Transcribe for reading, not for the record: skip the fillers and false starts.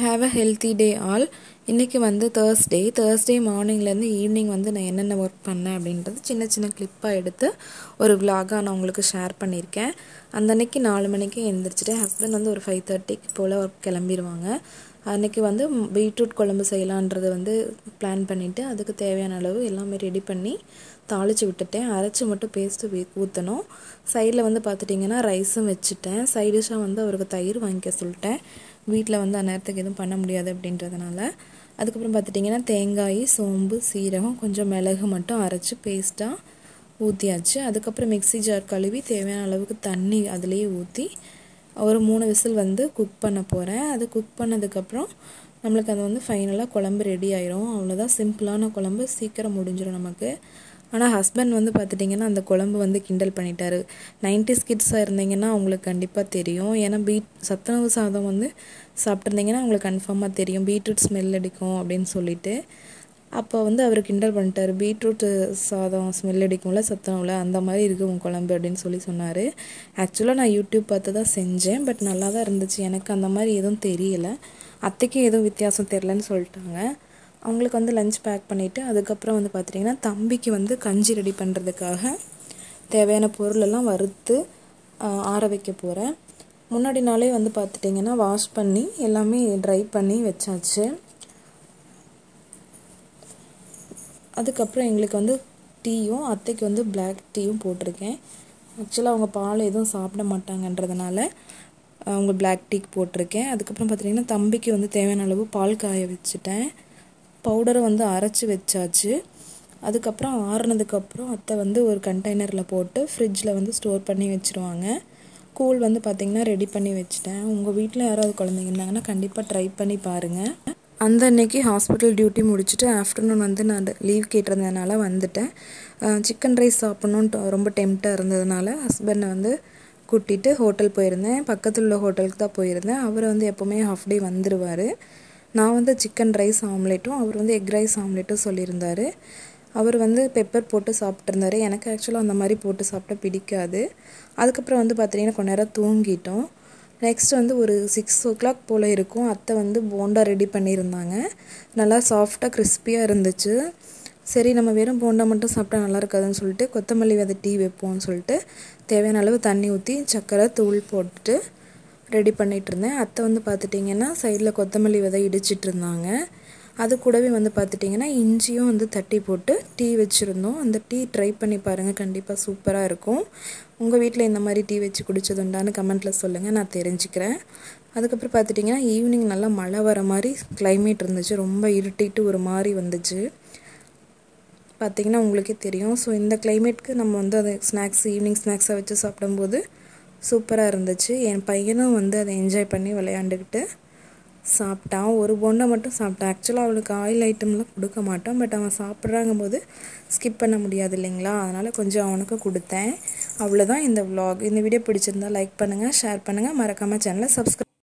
Have a healthy day all. இன்னைக்கு வந்து Thursday மார்னிங்லேருந்து evening வந்து நான் என்னென்ன ஒர்க் பண்ணேன் அப்படின்றது சின்ன சின்ன கிளிப்பாக எடுத்து ஒரு vlog-ஆ நான் உங்களுக்கு ஷேர் பண்ணியிருக்கேன். அந்த அன்னைக்கு 4 மணிக்கு எழுந்திரிச்சிட்டு ஹஸ்பண்ட் வந்து ஒரு 5:30 போல் ஒர்க் கிளம்பிடுவாங்க. அன்றைக்கி வந்து பீட்ரூட் குழம்பு செய்யலான்றது வந்து பிளான் பண்ணிவிட்டு அதுக்கு தேவையான அளவு எல்லாமே ரெடி பண்ணி தாளித்து விட்டுட்டேன். அரைச்சி மட்டும் பேஸ்ட்டு ஊற்றணும். சைடில் வந்து பார்த்துட்டிங்கன்னா ரைஸும் வச்சுட்டேன். சைடிஷாக வந்து அவருக்கு தயிர் வாங்கிக்க சொல்லிட்டேன். வீட்டில் வந்து அந்நேரத்துக்கு எதுவும் பண்ண முடியாது அப்படின்றதுனால. அதுக்கப்புறம் பார்த்துட்டிங்கன்னா தேங்காய், சோம்பு, சீரகம், கொஞ்சம் மிளகு மட்டும் அரைச்சி பேஸ்ட்டாக ஊற்றியாச்சு. அதுக்கப்புறம் மிக்ஸி ஜார் கழுவி தேவையான அளவுக்கு தண்ணி அதிலேயே ஊற்றி ஒரு 3 விசில் வந்து குக் பண்ண போகிறேன். அது குக் பண்ணதுக்கப்புறம் நம்மளுக்கு அது வந்து ஃபைனலாக குழம்பு ரெடி ஆயிரும். அவ்வளோதான், சிம்பிளான குழம்பு, சீக்கிரம் முடிஞ்சிடும் நமக்கு. ஆனால் ஹஸ்பண்ட் வந்து பார்த்துட்டிங்கன்னா அந்த குழம்பு வந்து கிண்டல் பண்ணிட்டாரு. 90s கிட்ஸாக இருந்தீங்கன்னா அவங்களுக்கு கண்டிப்பாக தெரியும். ஏன்னா சத்துணவு சாதம் வந்து சாப்பிட்ருந்தீங்கன்னா உங்களுக்கு கன்ஃபார்மாக தெரியும் பீட்ரூட் ஸ்மெல் அடிக்கும் அப்படின்னு சொல்லிட்டு. அப்போ வந்து அவர் கிண்டல் பண்ணிட்டார். பீட்ரூட் சாதம் ஸ்மெல் அடிக்கும்ல சத்துணவில், அந்த மாதிரி இருக்குது உங்கள் குழம்பு அப்படின்னு சொன்னார். ஆக்சுவலாக நான் யூடியூப் பார்த்து தான் செஞ்சேன். பட் நல்லா தான் இருந்துச்சு. எனக்கு அந்த மாதிரி எதுவும் தெரியலை. அத்தைக்கும் எதுவும் வித்தியாசம் தெரிலன்னு சொல்லிட்டாங்க. அவங்களுக்கு வந்து லஞ்ச் பேக் பண்ணிவிட்டு அதுக்கப்புறம் வந்து பார்த்துட்டிங்கன்னா தம்பிக்கு வந்து கஞ்சி ரெடி பண்ணுறதுக்காக தேவையான பொருளெல்லாம் வறுத்து ஆற வைக்க போகிறேன். முன்னாடி நாளே வந்து பார்த்துட்டிங்கன்னா வாஷ் பண்ணி எல்லாமே ட்ரை பண்ணி வச்சாச்சு. அதுக்கப்புறம் எங்களுக்கு வந்து டீயும் அத்தைக்கு வந்து பிளாக் டீயும் போட்டிருக்கேன். ஆக்சுவலாக அவங்க பால் எதுவும் சாப்பிட மாட்டாங்கன்றதுனால அவங்க பிளாக் டீ போட்டிருக்கேன். அதுக்கப்புறம் பார்த்திங்கன்னா தம்பிக்கு வந்து தேவையான அளவு பால் காய வச்சுட்டேன். பவுடரை வந்து அரைச்சி வச்சாச்சு. அதுக்கப்புறம் ஆறுனதுக்கப்புறம் அத்தை வந்து ஒரு கண்டெய்னரில் போட்டு ஃப்ரிட்ஜில் வந்து ஸ்டோர் பண்ணி வச்சுருவாங்க. கூழ் வந்து பார்த்திங்கன்னா ரெடி பண்ணி வச்சுட்டேன். உங்கள் வீட்டில் யாராவது குழந்தைங்க இருந்தாங்கன்னா கண்டிப்பாக ட்ரை பண்ணி பாருங்கள். அந்த அன்னைக்கு ஹாஸ்பிட்டல் டியூட்டி முடிச்சுட்டு ஆஃப்டர்நூன் வந்து நான் லீவ் கேட்டிருந்ததுனால வந்துட்டேன். சிக்கன் ரைஸ் சாப்பிட்ணுன்ட்டு ரொம்ப டெம்ப்டாக இருந்ததுனால ஹஸ்பண்டை வந்து கூட்டிகிட்டு ஹோட்டல் போயிருந்தேன். பக்கத்தில் உள்ள ஹோட்டலுக்கு தான் போயிருந்தேன். அவர் வந்து எப்போவுமே ஹாஃப் டே வந்துடுவார். நான் வந்து சிக்கன் ரைஸ் ஆம்லேட்டும் அவர் வந்து எக் ரைஸ் ஆம்லேட்டும் சொல்லியிருந்தார். அவர் வந்து பெப்பர் போட்டு சாப்பிட்ருந்தாரு. எனக்கு ஆக்சுவலாக அந்த மாதிரி போட்டு சாப்பிட்டா பிடிக்காது. அதுக்கப்புறம் வந்து பார்த்திங்கன்னா கொஞ்ச நேரம் தூங்கிட்டோம். நெக்ஸ்ட் வந்து ஒரு 6 o'clock போல் இருக்கும். அத்தை வந்து போண்டா ரெடி பண்ணியிருந்தாங்க. நல்லா சாஃப்டாக கிறிஸ்பியாக இருந்துச்சு. சரி, நம்ம வெறும் போண்டா மட்டும் சாப்பிட்டா நல்லா இருக்காதுன்னு சொல்லிட்டு கொத்தமல்லி விதை டீ வைப்போம்னு சொல்லிட்டு தேவையான அளவு தண்ணி ஊற்றி சர்க்கரை தூள் போட்டுட்டு ரெடி பண்ணிகிட்டு இருந்தேன். அத்தை வந்து பார்த்துட்டிங்கன்னா சைடில் கொத்தமல்லி விதை இடிச்சிட்டு இருந்தாங்க. அது கூடவே வந்து பார்த்துட்டிங்கன்னா இஞ்சியும் வந்து தட்டி போட்டு டீ வச்சுருந்தோம். அந்த டீ ட்ரை பண்ணி பாருங்கள், கண்டிப்பாக சூப்பராக இருக்கும். உங்கள் வீட்டில் இந்த மாதிரி டீ வச்சு குடிச்சதுண்டான்னு கமெண்ட்டில் சொல்லுங்கள், நான் தெரிஞ்சுக்கிறேன். அதுக்கப்புறம் பார்த்துட்டிங்கன்னா ஈவினிங் நல்லா மழை வர மாதிரி கிளைமேட் இருந்துச்சு. ரொம்ப இருட்டிட்டு ஒரு மாதிரி வந்துச்சு. பார்த்திங்கன்னா உங்களுக்கே தெரியும். ஸோ இந்த கிளைமேட்க்கு நம்ம வந்து அதை ஈவினிங் ஸ்நாக்ஸாக வச்சு சாப்பிடும்போது சூப்பராக இருந்துச்சு. என் பையனும் வந்து அதை என்ஜாய் பண்ணி விளையாண்டுக்கிட்டு சாப்பிட்டான். ஒரு போண்டா மட்டும் சாப்பிட்டான். ஆக்சுவலாக அவளுக்கு ஆயில் ஐட்டம்லாம் கொடுக்க மாட்டோம். பட் அவன் சாப்பிட்றாங்கும் போது ஸ்கிப் பண்ண முடியாது இல்லைங்களா, அதனால் கொஞ்சம் அவனுக்கு கொடுத்தேன். அவ்வளோதான் இந்த vlog. இந்த வீடியோ பிடிச்சிருந்தா லைக் பண்ணுங்கள், ஷேர் பண்ணுங்கள், மறக்காமல் சேனலை சப்ஸ்கிரைப்